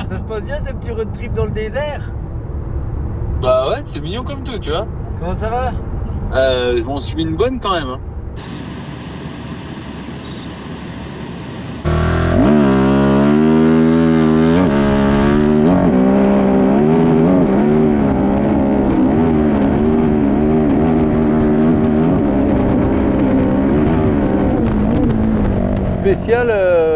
Ça se passe bien ces petits road trips dans le désert? Bah ouais, c'est mignon comme tout, tu vois. Comment ça va? On subit une bonne quand même. Hein. Spécial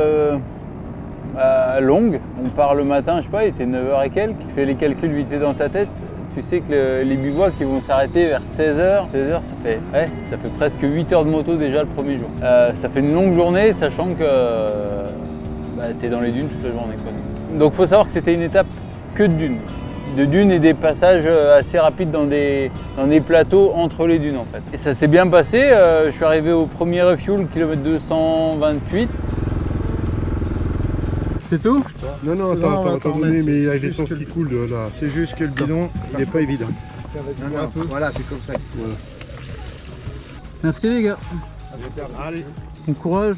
longue. On part le matin, je sais pas, il était 9h et quelques. Tu fais les calculs vite fait dans ta tête. Tu sais que les bivouacs qui vont s'arrêter vers 16h. 16h, ça fait presque 8 heures de moto déjà le premier jour. Ça fait une longue journée, sachant que tu es dans les dunes toute la journée, quoi. Donc faut savoir que c'était une étape que de dunes. De dunes et des passages assez rapides dans des plateaux entre les dunes en fait. Et ça s'est bien passé, je suis arrivé au premier refuel, kilomètre 228. C'est tout? Non, non, attends, mais il y a l'essence qui coule là. C'est juste que le bidon, il n'est pas évident. Voilà, c'est comme ça. Voilà. Merci les gars. Allez, Bon courage.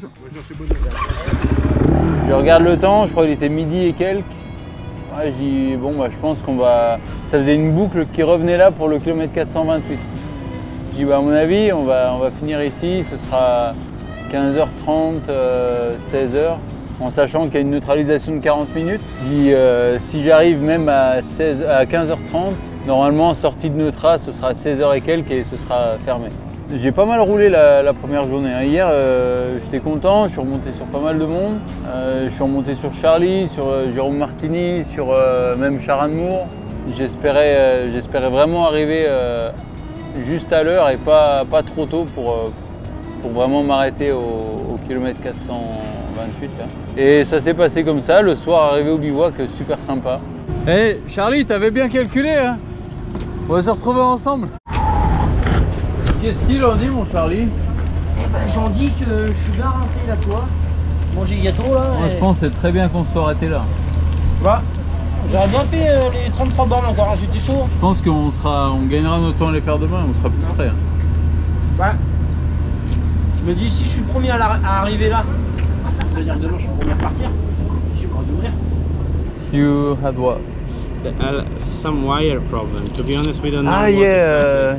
Je regarde le temps, je crois qu'il était midi et quelques. Ouais, je dis, bon, bah, je pense qu'on va... Ça faisait une boucle qui revenait là pour le kilomètre 428. Je dis, bah, à mon avis, on va finir ici, ce sera 15h30, 16h, en sachant qu'il y a une neutralisation de 40 minutes. Je dis, si j'arrive même à 15h30, normalement, sortie de Neutra, ce sera à 16h et quelques et ce sera fermé. J'ai pas mal roulé la première journée. Hier, j'étais content, je suis remonté sur pas mal de monde. Je suis remonté sur Charlie, sur Jérôme Martini, sur même Charanmour. J'espérais vraiment arriver juste à l'heure et pas trop tôt pour vraiment m'arrêter au kilomètre 428. Là. Et ça s'est passé comme ça, le soir arrivé au bivouac, super sympa. Hey Charlie, t'avais bien calculé, hein? On va se retrouver ensemble. Qu'est-ce qu'il en dit mon Charlie? Eh ben j'en dis que je suis bien rincé là toi. Manger gâteau là. Moi je pense que c'est très bien qu'on soit arrêté là. Ouais. J'aurais bien fait les 33 bornes encore, hein, j'étais chaud. Je pense qu'on gagnera notre temps à les faire demain, on sera plus frais. Hein. Ouais. Je me dis si je suis le premier à arriver là, ça veut dire que demain je suis le premier à partir. J'ai pas envie d'ouvrir. You had what? Some wire problem. To be honest, we don't know. Ah yeah,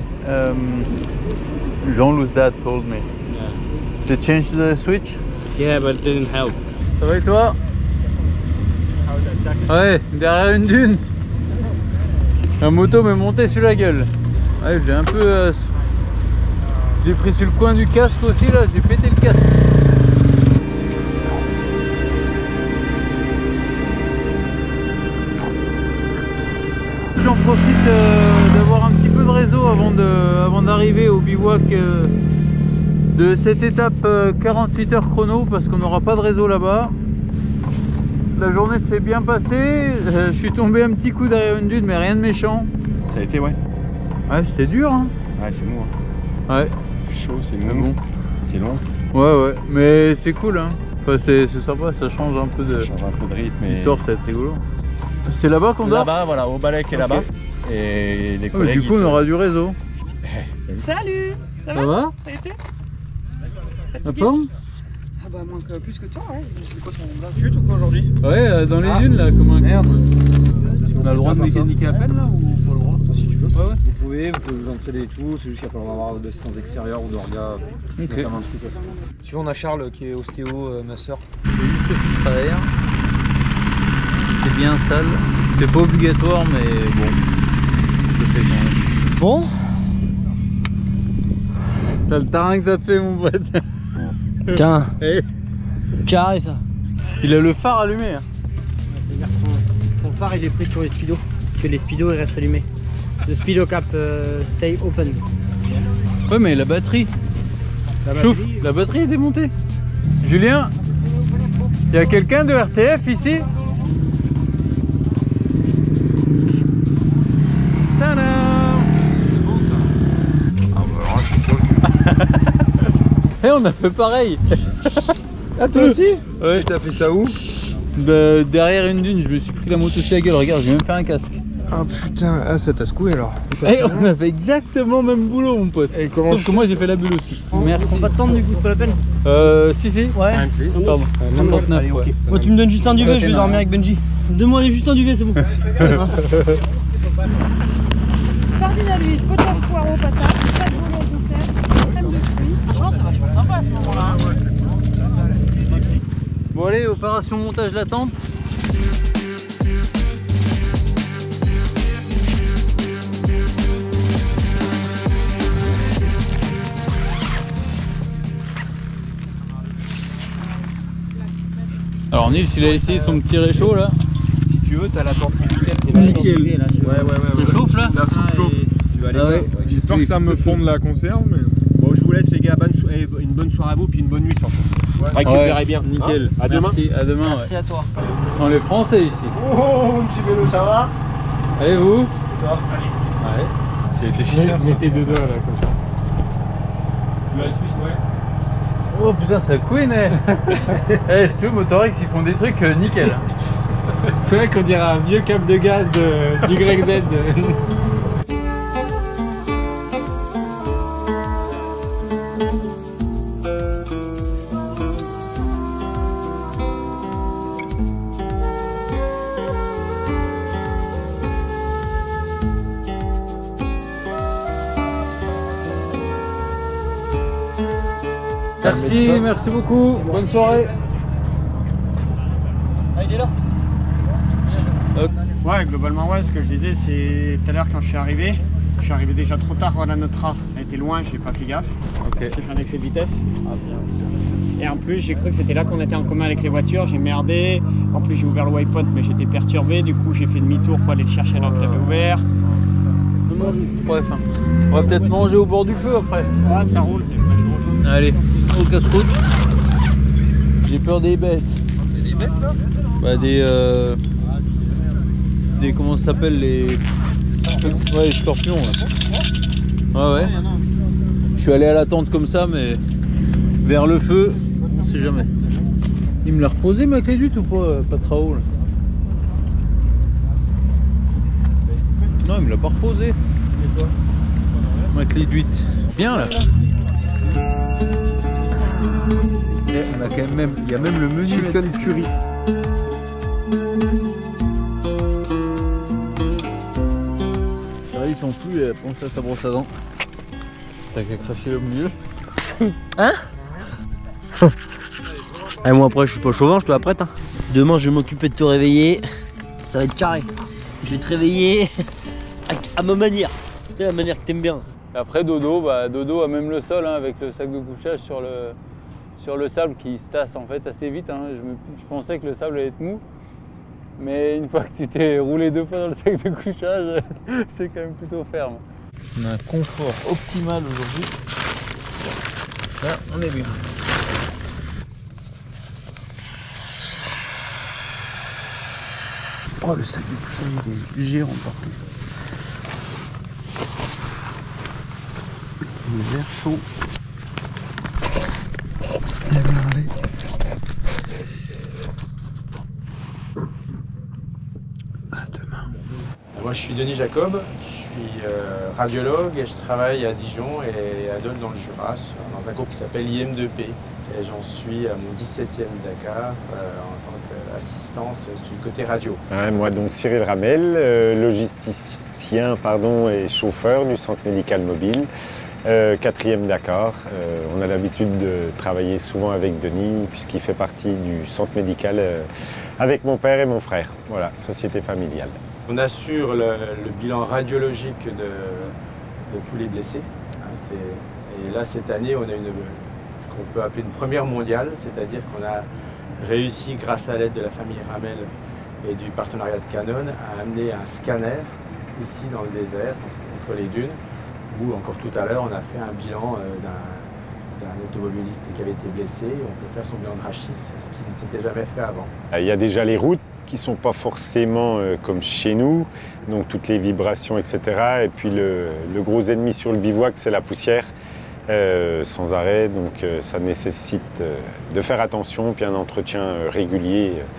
Jean Lousdat told me. Yeah. To change the switch? Yeah, but it didn't help. Ça va et toi? Ouais, derrière une dune. La moto m'est montée sur la gueule. Ouais, j'ai un peu... J'ai pris sur le coin du casque aussi là, j'ai pété le casque. J'en profite d'avoir un petit peu de réseau avant d'arriver au bivouac de cette étape 48 heures chrono parce qu'on n'aura pas de réseau là-bas. La journée s'est bien passée, je suis tombé un petit coup derrière une dune mais rien de méchant. ça a été, ouais. Ouais, c'était dur hein. Ouais, c'est mou. Hein. Ouais. Chaud, c'est Mais mou. bon. C'est long. Ouais, mais c'est cool hein. Enfin, c'est sympa, ça change un peu Ça change un peu de rythme. du sort, ça va être rigolo. C'est là-bas qu'on dort? Là-bas, voilà, au balai qui est là-bas. Et les collègues. Du coup, on aura du réseau. Salut! Ça Ça va? Ça a été? La Fatigué? forme? Ah bah moins que plus que toi, ouais. C'est quoi ton 28 ou quoi aujourd'hui? Ouais, dans les dunes là, comme un Merde. On a le droit de mécaniquer à peine là ou pas le droit? Si tu veux. Ouais. Vous pouvez vous entraider et tout, c'est juste qu'il n'y a pas besoin d'avoir d'assistance extérieure ou d'orga. Ok. Si on a Charles qui est ostéo, ma soeur. C'est juste le filtre à air. C'est bien sale. C'est pas obligatoire mais bon. Je le fais quand même. Bon. T'as le terrain que ça te fait mon pote. Tiens, Eh, carré ça. il a le phare allumé. Hein. C'est-à-dire que son phare il est pris sur les speedos, que les speedos ils restent allumés. Le speedo cap stay open. Ouais mais la batterie. Chouf, la batterie est démontée. Julien, il y a quelqu'un de RTF ici? Tadam! C'est bon ça. Ah bah alors je suis chaud. Eh, on a fait pareil. Ah toi aussi? Ouais. T'as fait ça où? Derrière une dune, je me suis pris la moto sur la gueule. Regarde, j'ai même fait un casque. Ah putain, ah ça t'a secoué alors. Eh, on a fait exactement le même boulot mon pote. Et comment Sauf que moi j'ai fait la bulle aussi. Merde, je prends pas de temps du coup, c'est pas la peine. Si. Ouais. Pardon. 99, Allez, ok. ouais. Moi, tu me donnes juste un duvet, je vais dormir avec Benji. Donne-moi juste un duvet, c'est bon. Sardines à l'huile, potage poireau, patate, pâte volée en conserve, crème de fruits. Franchement, c'est vachement sympa à ce moment-là. Bon allez, opération montage la tente. Alors Nils, il a essayé son petit réchaud là. Si tu veux, t'as la tente militaire qui est Nickel. Ouais. Ça chauffe là. La soupe chauffe. Tu vas aller Ah voir, ouais. J'ai peur que ça me fonde la conserve, mais. Bon, je vous laisse les gars, une bonne soirée à vous, puis une bonne nuit surtout. Récupérez bien. Nickel. À demain. Merci, à demain. Merci à toi. Ce sont les Français ici. Oh, mon petit vélo, ça va? Allez vous. Toi? Ouais. C'est réfléchisseur. Mettez deux doigts là, comme ça. Tu vas le Suisse, ouais. Oh putain, ça couine. Eh, si tu veux, Motorex, ils font des trucs nickel. C'est vrai qu'on dirait un vieux câble de gaz du YZ. Merci beaucoup. Bonne soirée. Ah, il est là. Ouais, globalement, ouais, ce que je disais, c'est tout à l'heure quand je suis arrivé déjà trop tard, voilà, notre A a été loin, j'ai pas fait gaffe. Ok. J'ai fait un excès de vitesse. Et en plus, j'ai cru que c'était là qu'on était en commun avec les voitures, j'ai merdé. En plus, j'ai ouvert le waypoint, mais j'étais perturbé, du coup, j'ai fait demi-tour pour aller le chercher alors qu'il avait ouvert. Ouais, fin. On va peut-être manger au bord du feu après. Ouais, ça roule. Allez, au casse-route. J'ai peur des bêtes. Des bêtes là? Bah des comment ça s'appelle les... Ouais, les scorpions là. Ouais. Je suis allé à la tente comme ça mais vers le feu, on sait jamais. Il me l'a reposé ma clé d'huître ou pas, Patrao là? Non, il me l'a pas reposé. Ma clé d'huître. Bien là. Et on a quand même, il y a même le menu Chicken curry. Charlie s'en fout, il a pensé à sa brosse à dents. T'as qu'à cracher au milieu. Hein? Et moi après je suis pas chauvin, je te la prête. Hein. Demain je vais m'occuper de te réveiller. Ça va être carré. Je vais te réveiller à ma manière. Tu sais la manière que t'aimes bien. Après Dodo, bah, Dodo a même le sol hein, avec le sac de couchage sur le sable qui se tasse en fait assez vite. Hein. Je pensais que le sable allait être mou. Mais une fois que tu t'es roulé 2 fois dans le sac de couchage, c'est quand même plutôt ferme. On a un confort optimal aujourd'hui. Là, on est bien. Oh, le sac de couchage, il est géant par contre. Le verre chaud. À demain. Moi je suis Denis Jacob, je suis radiologue et je travaille à Dijon et à Dole dans le Jura, dans un groupe qui s'appelle IM2P. Et j'en suis à mon 17e Dakar en tant qu'assistance du côté radio. Ouais, moi donc Cyril Ramel, logisticien et chauffeur du centre médical mobile. 4e Dakar. On a l'habitude de travailler souvent avec Denis puisqu'il fait partie du centre médical avec mon père et mon frère. Voilà, société familiale. On assure le bilan radiologique de tous les blessés. Et là, cette année, on a ce qu'on peut appeler une première mondiale, c'est-à-dire qu'on a réussi, grâce à l'aide de la famille Ramel et du partenariat de Canon, à amener un scanner ici dans le désert, entre les dunes, où encore tout à l'heure, on a fait un bilan d'un automobiliste qui avait été blessé. On peut faire son bilan de rachis, ce qui ne s'était jamais fait avant. Il y a déjà les routes qui ne sont pas forcément comme chez nous, donc toutes les vibrations, etc. Et puis le gros ennemi sur le bivouac, c'est la poussière, sans arrêt. Donc ça nécessite de faire attention, puis un entretien régulier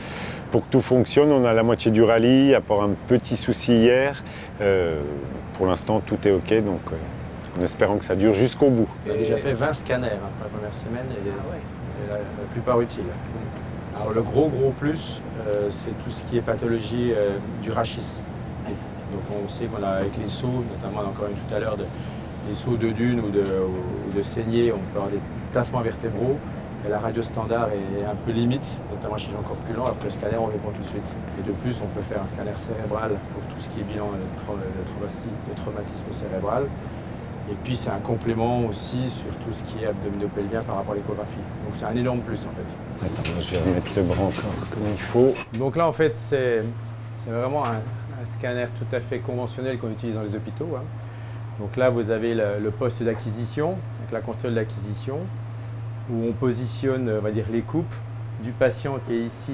Pour que tout fonctionne, on a la moitié du rallye, à part un petit souci hier. Pour l'instant, tout est OK, donc en espérant que ça dure jusqu'au bout. On a déjà fait 20 scanners pour la première semaine et la plupart utiles. Alors le gros plus, c'est tout ce qui est pathologie du rachis. Donc on sait qu'on a avec les sauts, notamment encore une tout à l'heure, des sauts de dunes ou de saignée, on peut avoir des tassements vertébraux. Et la radio standard est un peu limite, notamment chez les gens encore plus lents. Après le scanner, on répond tout de suite. Et de plus, on peut faire un scanner cérébral pour tout ce qui est bilan de traumatisme cérébral. Et puis c'est un complément aussi sur tout ce qui est abdominopelvien par rapport à l'échographie. Donc c'est un énorme plus en fait. Attends, je vais remettre le bras encore comme il faut. Donc là en fait c'est vraiment un scanner tout à fait conventionnel qu'on utilise dans les hôpitaux. Hein. Donc là vous avez le poste d'acquisition, donc la console d'acquisition, où on positionne on va dire, les coupes du patient qui est ici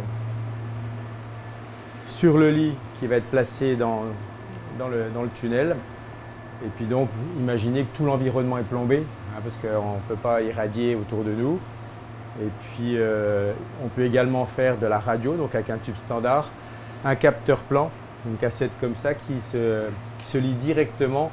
sur le lit qui va être placé dans le tunnel. Et puis donc, imaginez que tout l'environnement est plombé, hein, parce qu'on ne peut pas irradier autour de nous. Et puis, on peut également faire de la radio, donc avec un tube standard, un capteur plan, une cassette comme ça, qui se lie directement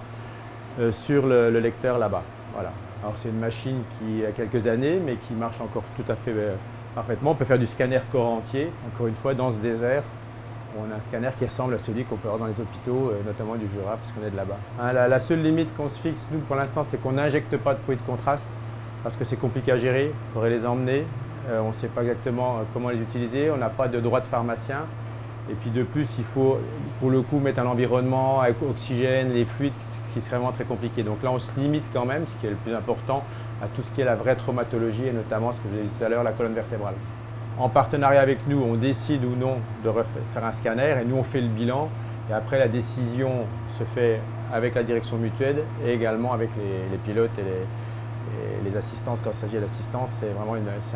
sur le lecteur là-bas. Voilà. Alors, c'est une machine qui a quelques années, mais qui marche encore tout à fait parfaitement. On peut faire du scanner corps entier, encore une fois, dans ce désert. On a un scanner qui ressemble à celui qu'on peut avoir dans les hôpitaux, notamment du Jura, parce qu'on est de là-bas. Hein, la seule limite qu'on se fixe, nous, pour l'instant, c'est qu'on n'injecte pas de produits de contraste, parce que c'est compliqué à gérer, il faudrait les emmener. On ne sait pas exactement comment les utiliser, on n'a pas de droit de pharmacien. Et puis de plus, il faut, pour le coup, mettre un environnement avec oxygène, les fluides, ce qui serait vraiment très compliqué. Donc là, on se limite quand même, ce qui est le plus important, à tout ce qui est la vraie traumatologie, et notamment, ce que je vous ai dit tout à l'heure, la colonne vertébrale. En partenariat avec nous, on décide ou non de faire un scanner et nous on fait le bilan et après la décision se fait avec la direction mutuelle et également avec les pilotes et les assistances. Quand il s'agit d'assistance, c'est vraiment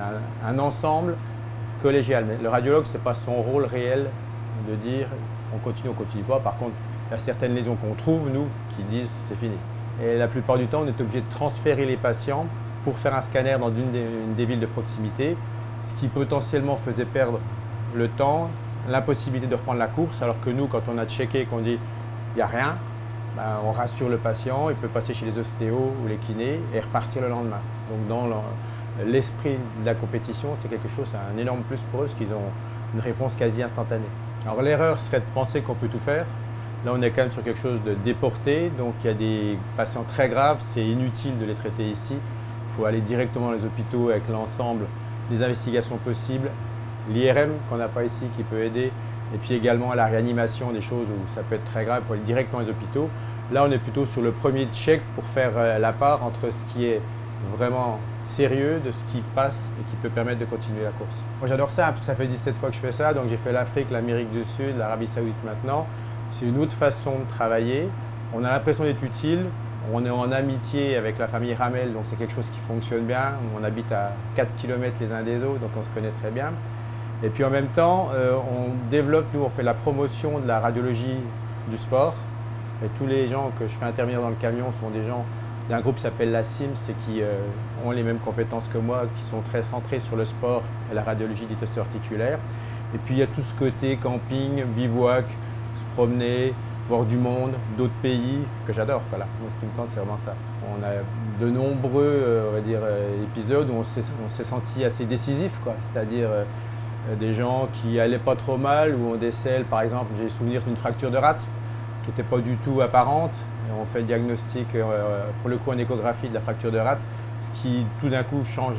un ensemble collégial. Mais le radiologue, ce n'est pas son rôle réel de dire on continue pas. Par contre, il y a certaines lésions qu'on trouve, nous, qui disent c'est fini. Et la plupart du temps, on est obligé de transférer les patients pour faire un scanner dans une des villes de proximité, ce qui potentiellement faisait perdre le temps, l'impossibilité de reprendre la course, alors que nous, quand on a checké et qu'on dit il n'y a rien, ben, on rassure le patient, il peut passer chez les ostéos ou les kinés et repartir le lendemain. Donc dans l'esprit de la compétition, c'est quelque chose, c'est un énorme plus pour eux, parce qu'ils ont une réponse quasi instantanée. Alors l'erreur serait de penser qu'on peut tout faire. Là, on est quand même sur quelque chose de déporté, donc il y a des patients très graves, c'est inutile de les traiter ici. Il faut aller directement dans les hôpitaux avec l'ensemble des investigations possibles, l'IRM qu'on n'a pas ici qui peut aider, et puis également à la réanimation, des choses où ça peut être très grave, il faut aller directement dans les hôpitaux. Là, on est plutôt sur le premier check pour faire la part entre ce qui est vraiment sérieux, de ce qui passe et qui peut permettre de continuer la course. Moi, j'adore ça, parce que ça fait 17 fois que je fais ça, donc j'ai fait l'Afrique, l'Amérique du Sud, l'Arabie Saoudite maintenant. C'est une autre façon de travailler. On a l'impression d'être utile. On est en amitié avec la famille Ramel, donc c'est quelque chose qui fonctionne bien. On habite à 4 km les uns des autres, donc on se connaît très bien. Et puis en même temps, on développe, nous on fait la promotion de la radiologie du sport. Et tous les gens que je fais intervenir dans le camion sont des gens d'un groupe qui s'appelle la CIMS et qui ont les mêmes compétences que moi, qui sont très centrés sur le sport et la radiologie dite osteoarticulaire. Et puis il y a tout ce côté camping, bivouac, se promener, voir du monde, d'autres pays, que j'adore. Voilà. Moi, ce qui me tente, c'est vraiment ça. On a de nombreux on va dire, épisodes où on s'est senti assez décisif, c'est-à-dire des gens qui n'allaient pas trop mal, où on décèle, par exemple, j'ai souvenir d'une fracture de rate qui n'était pas du tout apparente. Et on fait le diagnostic, pour le coup, en échographie de la fracture de rate, ce qui tout d'un coup change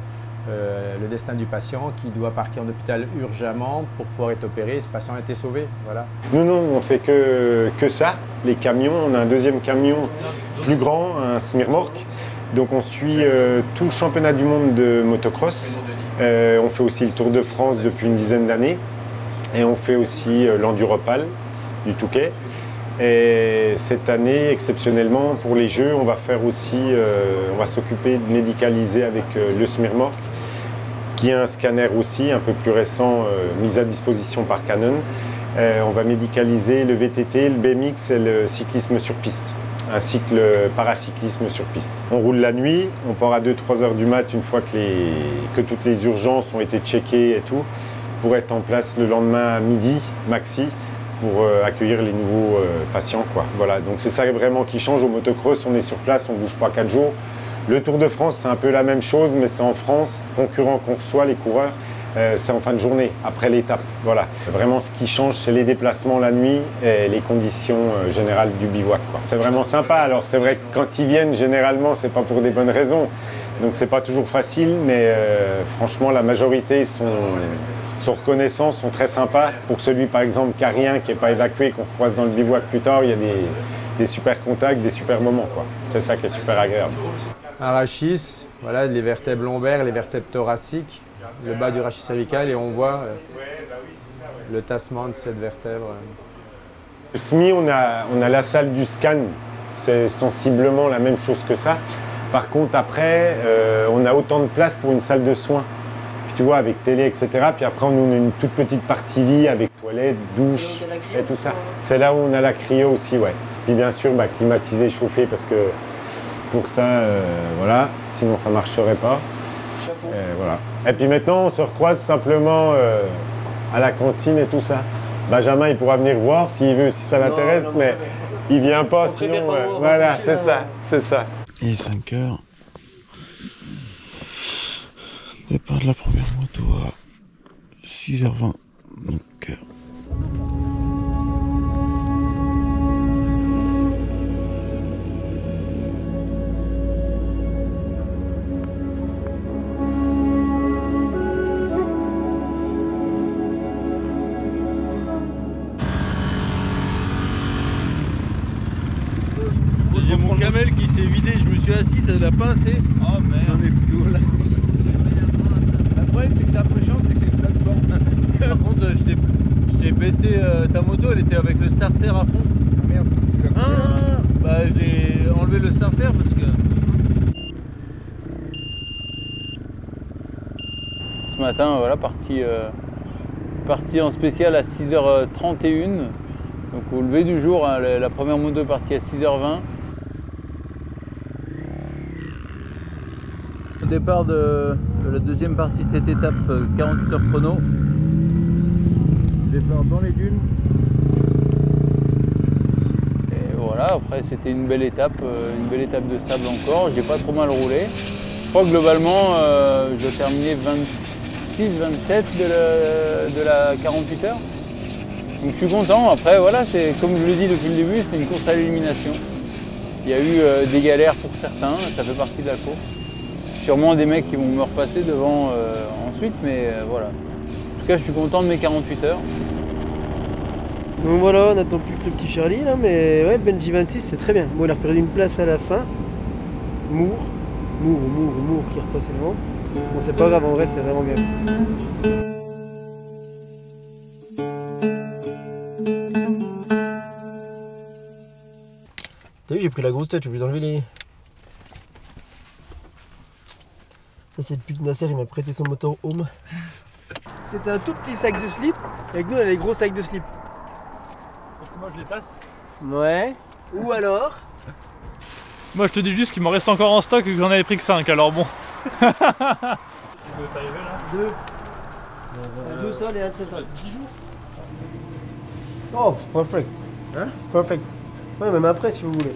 le destin du patient qui doit partir en hôpital urgemment pour pouvoir être opéré. Ce patient a été sauvé. Voilà. Nous, non, on fait que ça, les camions. On a un deuxième camion plus grand, un Smirmork. Donc on suit tout le championnat du monde de motocross. On fait aussi le Tour de France depuis une dizaine d'années. Et on fait aussi l'Enduropal du Touquet. Et cette année, exceptionnellement, pour les Jeux, on va faire aussi, on va s'occuper de médicaliser avec le Smirmork, qui est un scanner aussi, un peu plus récent, mis à disposition par Canon. On va médicaliser le VTT, le BMX et le cyclisme sur piste, ainsi que le paracyclisme sur piste. On roule la nuit, on part à 2-3 heures du mat une fois que toutes les urgences ont été checkées et tout, pour être en place le lendemain à midi, maxi, pour accueillir les nouveaux patients, quoi. Voilà, donc c'est ça vraiment qui change au motocross, on est sur place, on ne bouge pas 4 jours. Le Tour de France, c'est un peu la même chose, mais c'est en France. Concurrents qu'on reçoit, les coureurs, c'est en fin de journée, après l'étape. Voilà. Vraiment, ce qui change, c'est les déplacements la nuit et les conditions générales du bivouac, quoi. C'est vraiment sympa. Alors, c'est vrai que quand ils viennent, généralement, c'est pas pour des bonnes raisons. Donc, c'est pas toujours facile, mais franchement, la majorité sont reconnaissants, sont très sympas. Pour celui, par exemple, qui n'a rien, qui n'est pas évacué, qu'on croise dans le bivouac plus tard, il y a des super contacts, des super moments, quoi. C'est ça qui est super agréable. Un rachis, voilà, les vertèbres lombaires, les vertèbres thoraciques, le bas du rachis cervical et on voit le tassement de cette vertèbre. Au SMI, on a la salle du scan, c'est sensiblement la même chose que ça. Par contre, après, on a autant de place pour une salle de soins. Puis tu vois, avec télé, etc. Puis après, on a une toute petite partie vie avec toilette, douche et tout ça. C'est là où on a la cryo aussi, ouais. Puis bien sûr, climatisé, chauffé, parce que pour ça, voilà, sinon ça ne marcherait pas. Voilà. Et puis maintenant, on se recroise simplement à la cantine et tout ça. Benjamin, il pourra venir voir s'il veut, si ça l'intéresse, mais il ne vient pas, sinon... voilà, c'est ça, c'est ça. Il est 5 h. Départ de la première moto à 6h20. Donc... J'ai mon camel qui s'est vidé, je me suis assis, ça l'a pincé. Oh merde. J'en ai foutu là. Le problème c'est que c'est un peu chiant, c'est que c'est une plateforme. Par contre, je t'ai baissé ta moto, elle était avec le starter à fond. Ah merde. Ah, bah j'ai enlevé le starter parce que... Ce matin, voilà, parti en spécial à 6h31. Donc au lever du jour, hein, la première moto est partie à 6h20. Au départ de la deuxième partie de cette étape, 48 heures chrono. Départ dans les dunes. Et voilà, après c'était une belle étape de sable encore. J'ai pas trop mal roulé. Je crois que globalement, je dois terminer 26-27 de la 48 heures. Donc je suis content. Après voilà, c'est comme je le dis depuis le début, c'est une course à l'élimination. Il y a eu des galères pour certains, ça fait partie de la course. Sûrement des mecs qui vont me repasser devant ensuite, mais voilà. En tout cas, je suis content de mes 48 heures. Donc voilà, on n'attend plus que le petit Charlie là, mais ouais, Benji 26 c'est très bien. Bon, il a perdu une place à la fin. Moore qui est repassé devant. Bon, c'est pas grave, en vrai, c'est vraiment bien. T'as vu, j'ai pris la grosse tête, j'ai oublié d'enlever les... Ça c'est le pute Nasser, il m'a prêté son moteur home. C'était un tout petit sac de slip, avec nous on a les gros sacs de slip. Parce que moi je les tasse. Ouais. Ou alors moi je te dis juste qu'il m'en reste encore en stock et que j'en avais pris que 5, alors bon. Tu veux t'arriver là 2. 2 sols et un très sol. 10 jours. Oh, perfect. Hein? Perfect. Ouais, même après si vous voulez.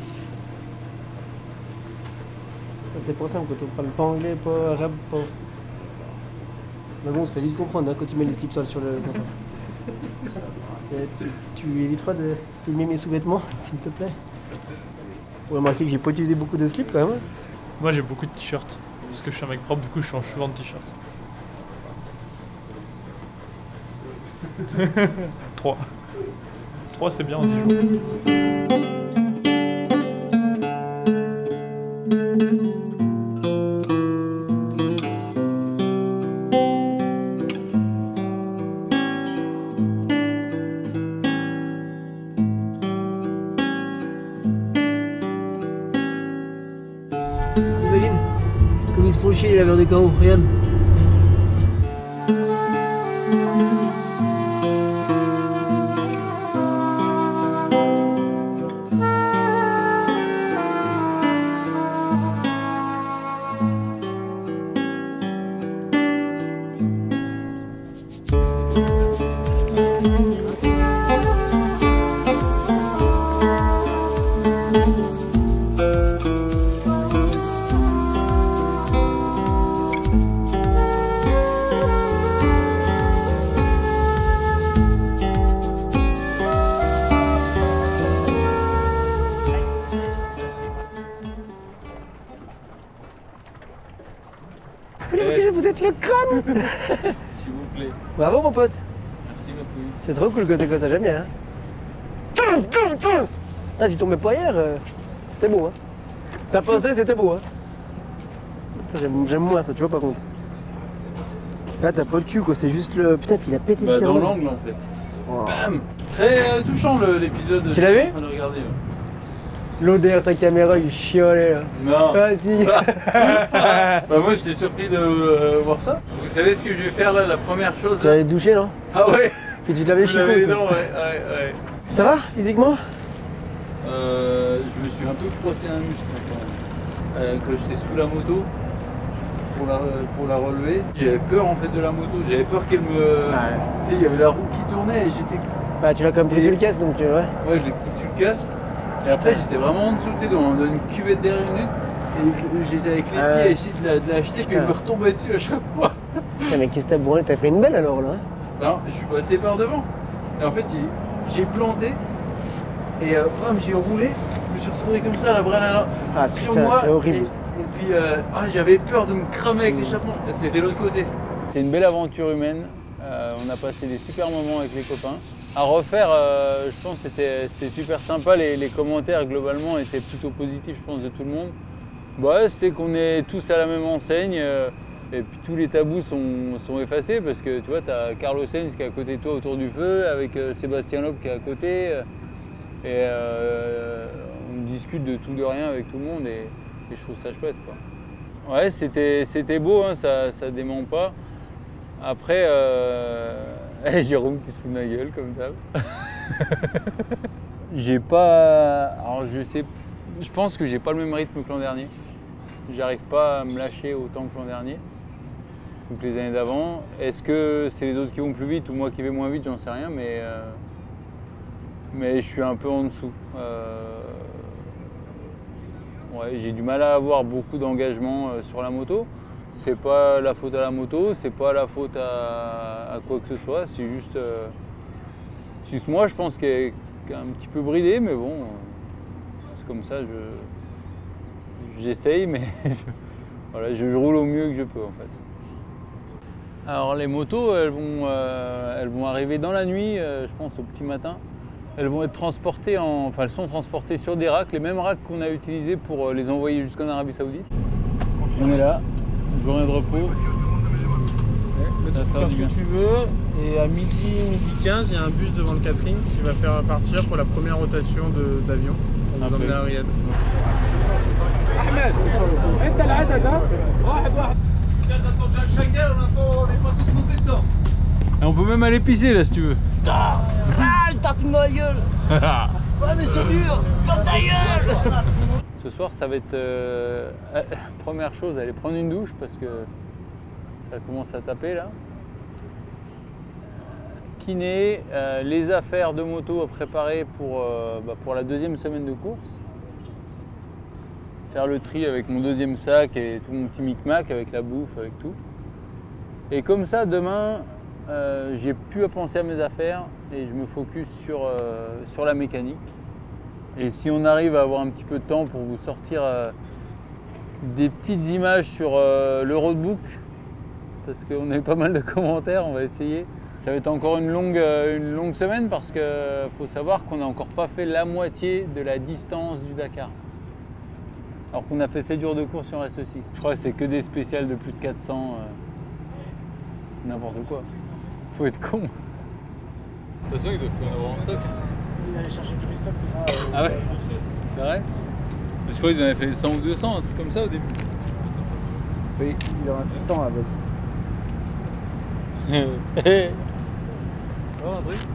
C'est pour ça que quand on parle pas anglais, pas arabe, pas... Mais bon, on se fait vite comprendre hein, quand tu mets les slips sur le... tu éviteras de filmer mes sous-vêtements, s'il te plaît. Vous remarquez que j'ai pas utilisé beaucoup de slips quand même. Moi j'ai beaucoup de t-shirts, parce que je suis un mec propre, du coup je change souvent de t-shirt. 3. 3 c'est bien en 10 jours. Imagine, comme ils se font chier les laveurs de carreaux, regarde. avec le crâne. S'il vous plaît. Bravo mon pote. Merci beaucoup. C'est trop cool quand c'est comme ça, j'aime bien. Hein. Ah, tu tombais pas hier, c'était beau. Hein. Ça pensait, c'était beau. Hein. J'aime moins ça, tu vois par contre. Là, t'as pas le cul quoi, c'est juste le. Putain, puis il a pété le Dans carreau. l'angle en fait. Wow. Bam. Très touchant l'épisode. Tu l'as vu? On a regardé. L'odeur, sa caméra, il chiolait là. Non. Vas-y. Bah moi j'étais surpris de voir ça. Vous savez ce que je vais faire là, la première chose? Tu vas aller te doucher non? Ah ouais. Puis tu te laves les chicots aussi. Non, ouais. Ça va physiquement? Je me suis un peu froissé un muscle quand j'étais sous la moto pour la relever. J'avais peur en fait de la moto, j'avais peur qu'elle me... Ouais. Tu sais, il y avait la roue qui tournait et j'étais... Bah tu l'as quand même pris sur le casque donc ouais. Ouais, je l'ai pris sur le casque. Et après j'étais vraiment en dessous, tu sais, dans une cuvette derrière une et j'étais avec les pieds à essayer de l'acheter puis elle me retombait dessus à chaque fois. Putain mais qu'est-ce que t'as bourré? T'as pris une belle alors là? Non, je suis passé par devant. Et en fait j'ai planté et j'ai roulé, je me suis retrouvé comme ça la bras sur moi. C'est horrible. Et puis j'avais peur de me cramer avec l'échappement. C'était l'autre côté. C'est une belle aventure humaine. On a passé des super moments avec les copains. À refaire, je pense que c'était super sympa. Les commentaires globalement étaient plutôt positifs, je pense, de tout le monde. Bah, c'est qu'on est tous à la même enseigne et puis tous les tabous sont effacés parce que tu vois, tu as Carlos Sainz qui est à côté de toi autour du feu avec Sébastien Loeb qui est à côté. Et on discute de tout de rien avec tout le monde et je trouve ça chouette quoi. Ouais, c'était beau, hein, ça dément pas. Après, Jérôme qui se fout de ma gueule comme ça. J'ai pas... Alors je pense que j'ai pas le même rythme que l'an dernier. J'arrive pas à me lâcher autant que l'an dernier, ou que les années d'avant. Est-ce que c'est les autres qui vont plus vite ou moi qui vais moins vite, j'en sais rien, mais je suis un peu en dessous. Ouais, j'ai du mal à avoir beaucoup d'engagement sur la moto. C'est pas la faute à la moto, c'est pas la faute à quoi que ce soit, c'est juste moi je pense qu'elle est un petit peu bridée, mais bon, c'est comme ça, j'essaye, mais voilà, je roule au mieux que je peux en fait. Alors les motos, elles vont arriver dans la nuit, je pense au petit matin. Elles vont être transportées elles sont transportées sur des racks, les mêmes racks qu'on a utilisés pour les envoyer jusqu'en Arabie Saoudite. On est là. Journée de repos. Tu peux faire ce que tu veux et à midi 15, il y a un bus devant le Catherine qui va faire partir pour la première rotation d'avion pour nous emmener à Riyad. Ahmed, انت العدد ها؟ واحد. Ça sent Jack Shaker, on n'est pas tous montés dedans. Et on peut même aller pisser là si tu veux. Ah, une tartine dans la gueule. Ouais mais c'est dur, comme ta gueule. Ce soir, ça va être première chose, aller prendre une douche parce que ça commence à taper là. Kiné, les affaires de moto à préparer pour la deuxième semaine de course. Faire le tri avec mon deuxième sac et tout mon petit micmac avec la bouffe, avec tout. Et comme ça, demain, j'ai plus à penser à mes affaires et je me focus sur la mécanique. Et si on arrive à avoir un petit peu de temps pour vous sortir des petites images sur le roadbook, parce qu'on a eu pas mal de commentaires, on va essayer. Ça va être encore une longue semaine parce qu'il faut savoir qu'on n'a encore pas fait la moitié de la distance du Dakar. Alors qu'on a fait 7 jours de course sur S6. Je crois que c'est que des spéciales de plus de 400, n'importe quoi. Faut être con. De toute façon, ils doivent plus en avoir en stock. Il va aller chercher tous les stocks. Ah ouais? C'est vrai? Je crois qu'ils en avaient fait 100 ou 200, un truc comme ça au début. Oui, il en a fait 100 à la base. Oh, un truc?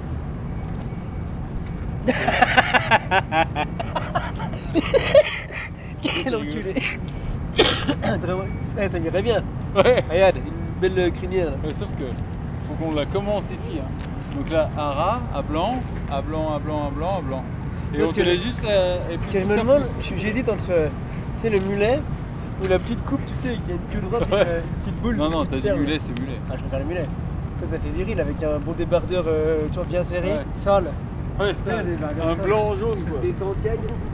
Quel enculé. Très drôle. Ouais, ça m'irait bien. Ouais. Regarde, une belle crinière. Là. Ouais, sauf que faut qu'on la commence ici. Hein. Donc là, à ras, à blanc, à blanc, à blanc, à blanc, à blanc. Et parce on te juste la... Parce que je me demande, j'hésite entre le mulet ou la petite coupe, tu sais, qui a une queue droite et une petite boule. Non, t'as dit mulet, c'est mulet. Ah, je préfère le mulet. Ça fait viril avec un bon débardeur tu vois, bien serré, ouais. sale. Ouais, ça, un blanc jaune quoi. Des Santiago.